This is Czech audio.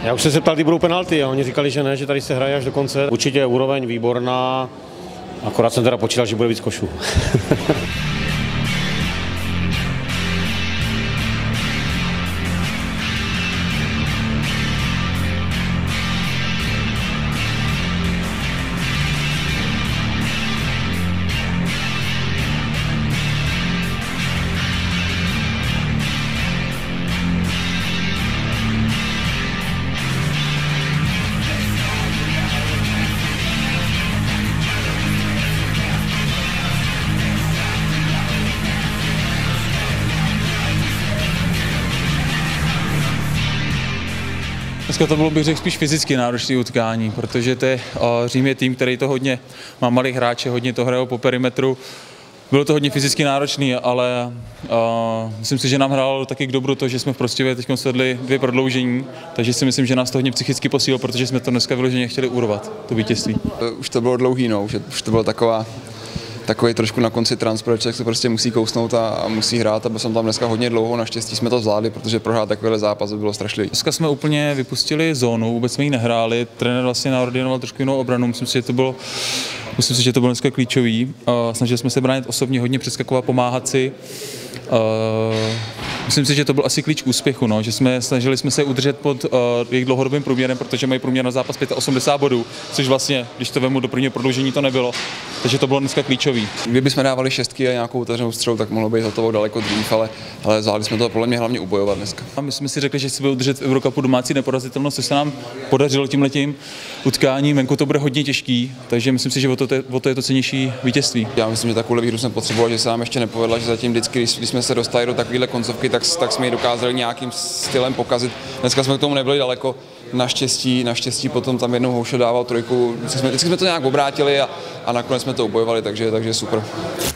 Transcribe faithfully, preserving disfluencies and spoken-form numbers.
Já už jsem se ptal, kdy budou penalty a oni říkali, že ne, že tady se hraje až do konce. Určitě je úroveň výborná, akorát jsem teda počítal, že bude víc košů. Dneska to bylo, bych řekl, spíš fyzicky náročné utkání, protože to je, o, Řím je tým, který to hodně má malých hráče, hodně to hrajou po perimetru. Bylo to hodně fyzicky náročný, ale o, myslím si, že nám hrálo taky k dobru to, že jsme v Prostějově teď svedli dvě prodloužení, takže si myslím, že nás to hodně psychicky posílilo, protože jsme to dneska vyloženě chtěli urvat, to vítězství. Už to bylo dlouhý, no, že už to bylo taková takový trošku na konci transport, člověk se prostě musí kousnout a, a musí hrát, a byl jsem tam dneska hodně dlouho, naštěstí jsme to zvládli, protože prohrát takovýhle zápas by bylo strašlivý. Dneska jsme úplně vypustili zónu, vůbec jsme ji nehráli, trenér vlastně naordinoval trošku jinou obranu, myslím si, že to bylo, myslím si, že to bylo dneska klíčový. Snažili jsme se bránit osobně, hodně přeskakovat, pomáhat si. Myslím si, že to byl asi klíč k úspěchu, no, že jsme snažili jsme se udržet pod uh, jejich dlouhodobým průměrem, protože mají průměr na zápas osmdesát pět bodů, což vlastně, když to vemu do prvního prodloužení, to nebylo. Takže to bylo dneska klíčový. Kdybychom dávali šestky a nějakou otevřenou střelu, tak mohlo být hotovo daleko dřív, ale, ale zvládli jsme to podle mě hlavně ubojovat dneska. A my jsme si řekli, že chceme udržet v Eurocupu domácí neporazitelnost, což se nám podařilo tímhletím utkáním. Venku to bude hodně těžký, takže myslím si, že o to, o to je to cennější vítězství. Já myslím, že takovou výhru jsme potřebovali, že se nám ještě nepovedla, že zatím vždycky, když, když jsme se dostali do takovéhle koncovky, tak, tak jsme ji dokázali nějakým stylem pokazit. Dneska jsme k tomu nebyli daleko. Naštěstí, naštěstí potom tam jednou Houšo dával trojku, vždycky jsme, vždycky jsme to nějak obrátili a, a nakonec jsme to ubojovali, takže, takže super.